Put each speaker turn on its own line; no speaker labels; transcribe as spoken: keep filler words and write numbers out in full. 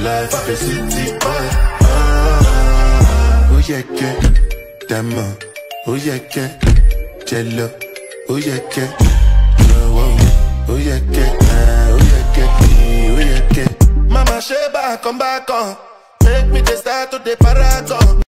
life of a city boy. Ah, oh yeah, yeah, dama. Oh yeah, yeah, jello. Oh yeah, yeah, oh, oh, oh yeah, yeah, ah, oh yeah, yeah, oh yeah, yeah. Mama Sheba, come back on. Make me the start to the paragon.